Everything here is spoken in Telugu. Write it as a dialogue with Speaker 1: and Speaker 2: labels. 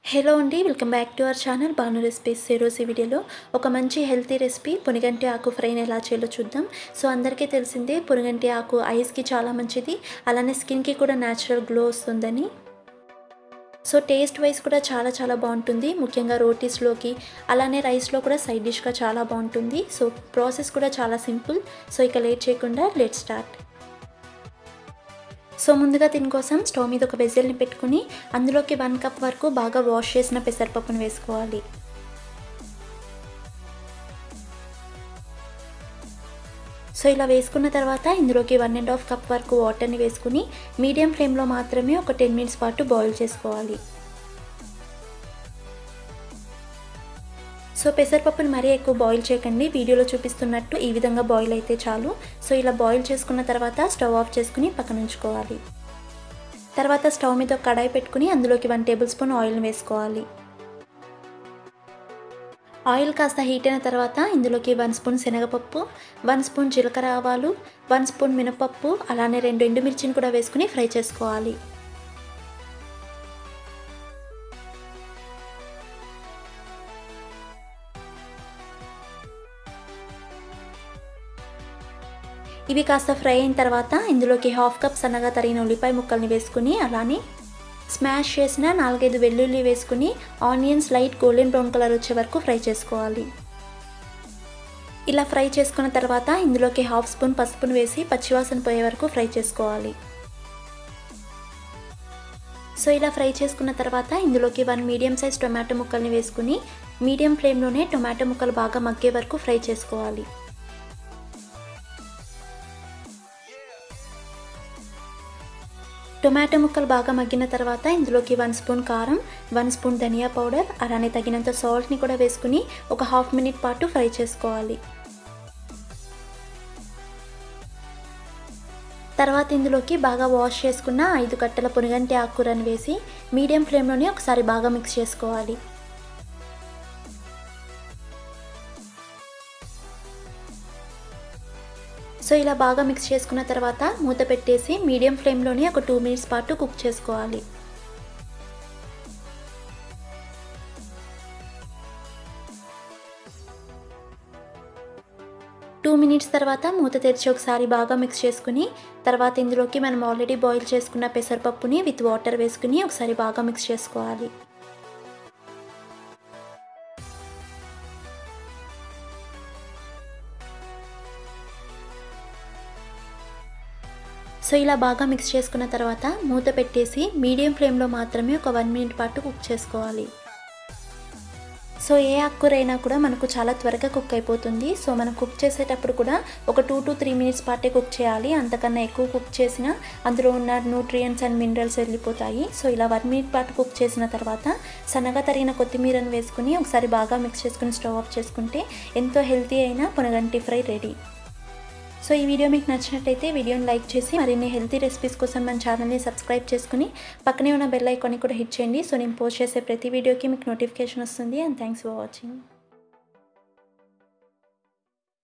Speaker 1: హలో అండి, welcome back to our channel Bhanu recipes. ఈరోజు ఈ వీడియోలో ఒక మంచి హెల్తీ రెసిపీ పొనిగంటి ఆకు ఫ్రైని ఎలా చేయాలో చూద్దాం. సో అందరికీ తెలిసిందే పొనిగంటి ఆకు ఐస్కి చాలా మంచిది, అలానే స్కిన్కి కూడా న్యాచురల్ గ్లో వస్తుందని. సో టేస్ట్ వైజ్ కూడా చాలా బాగుంటుంది, ముఖ్యంగా రోటీస్లోకి అలానే రైస్లో కూడా సైడ్ డిష్గా చాలా బాగుంటుంది. సో ప్రాసెస్ కూడా చాలా సింపుల్. సో ఇక లేట్ చేయకుండా లెట్స్ స్టార్ట్. సో ముందుగా దీనికోసం స్టవ్ మీద ఒక వెజల్ని పెట్టుకుని అందులోకి 1 కప్ వరకు బాగా వాష్ చేసిన పెసరపప్పును వేసుకోవాలి. సో ఇలా వేసుకున్న తర్వాత ఇందులోకి 1.5 కప్ వరకు వాటర్ని వేసుకుని మీడియం ఫ్లేమ్లో మాత్రమే ఒక 10 మినిట్స్ పాటు బాయిల్ చేసుకోవాలి. సో పెసరపప్పుని మరీ ఎక్కువ బాయిల్ చేయకండి, వీడియోలో చూపిస్తున్నట్టు ఈ విధంగా బాయిల్ అయితే చాలు. సో ఇలా బాయిల్ చేసుకున్న తర్వాత స్టవ్ ఆఫ్ చేసుకుని పక్కన ఉంచుకోవాలి. తర్వాత స్టవ్ మీద ఒక కడాయి పెట్టుకుని అందులోకి 1 టేబుల్ స్పూన్ ఆయిల్ని వేసుకోవాలి. ఆయిల్ కాస్త హీట్ అయిన తర్వాత ఇందులోకి 1 స్పూన్ శనగపప్పు, 1 స్పూన్ జీలకర్ర ఆవాలు, 1 స్పూన్ మినపప్పు, అలానే 2 ఎండుమిర్చిని కూడా వేసుకుని ఫ్రై చేసుకోవాలి. ఇవి కాస్త ఫ్రై అయిన తర్వాత ఇందులోకి 1/2 కప్ సన్నగా తరిగిన ఉల్లిపాయ ముక్కల్ని వేసుకుని అలానే స్మాష్ చేసిన 4-5 వెల్లుల్లి వేసుకుని onions light golden brown colour వచ్చే వరకు ఫ్రై చేసుకోవాలి. ఇలా ఫ్రై చేసుకున్న తర్వాత ఇందులోకి 1/2 స్పూన్ పసుపును వేసి పచ్చివాసన పోయే వరకు ఫ్రై చేసుకోవాలి. సో ఇలా ఫ్రై చేసుకున్న తర్వాత ఇందులోకి 1 మీడియం సైజ్ టొమాటో ముక్కల్ని వేసుకుని మీడియం ఫ్లేమ్లోనే టొమాటో ముక్కలు బాగా మగ్గే వరకు ఫ్రై చేసుకోవాలి. టొమాటో ముక్కలు బాగా మగ్గిన తర్వాత ఇందులోకి 1 స్పూన్ కారం, 1 స్పూన్ ధనియా పౌడర్, అలానే తగినంత సాల్ట్ని కూడా వేసుకుని ఒక 1/2 మినిట్ పాటు ఫ్రై చేసుకోవాలి. తర్వాత ఇందులోకి బాగా వాష్ చేసుకున్న 5 కట్టల పొనిగంటి ఆకుకూరని వేసి మీడియం ఫ్లేమ్లోనే ఒకసారి బాగా మిక్స్ చేసుకోవాలి. సో ఇలా బాగా మిక్స్ చేసుకున్న తర్వాత మూత పెట్టేసి మీడియం ఫ్లేమ్లోనే ఒక 2 మినిట్స్ పాటు కుక్ చేసుకోవాలి. టూ మినిట్స్ తర్వాత మూత తెరిచి ఒకసారి బాగా మిక్స్ చేసుకుని తర్వాత ఇందులోకి మనం ఆల్రెడీ బాయిల్ చేసుకున్న పెసరపప్పుని విత్ వాటర్ వేసుకుని ఒకసారి బాగా మిక్స్ చేసుకోవాలి. సో ఇలా బాగా మిక్స్ చేసుకున్న తర్వాత మూత పెట్టేసి మీడియం ఫ్లేమ్లో మాత్రమే ఒక 1 మినిట్ పాటు కుక్ చేసుకోవాలి. సో ఏ ఆకుకూర అయినా కూడా మనకు చాలా త్వరగా కుక్ అయిపోతుంది. సో మనం కుక్ చేసేటప్పుడు కూడా ఒక 2 to 3 మినిట్స్ పాటే కుక్ చేయాలి, అంతకన్నా ఎక్కువ కుక్ చేసినా అందులో ఉన్న న్యూట్రియంట్స్ అండ్ మినరల్స్ వెళ్ళిపోతాయి. సో ఇలా 1 మినిట్ పాటు కుక్ చేసిన తర్వాత సన్నగా తరిగిన కొత్తిమీరను వేసుకుని ఒకసారి బాగా మిక్స్ చేసుకుని స్టవ్ ఆఫ్ చేసుకుంటే ఎంతో హెల్తీ అయిన పొనగంటి ఫ్రై రెడీ. సో ఈ వీడియో మీకు నచ్చినట్లయితే వీడియోని లైక్ చేసి మరిన్ని హెల్తీ రెసిపీస్ కోసం మన ఛానల్ని సబ్స్క్రైబ్ చేసుకుని పక్కనే ఉన్న బెల్ ఐకాన్ని కూడా హిట్ చేయండి. సో నేను పోస్ట్ చేసే ప్రతి వీడియోకి మీకు నోటిఫికేషన్ వస్తుంది. And thanks for watching.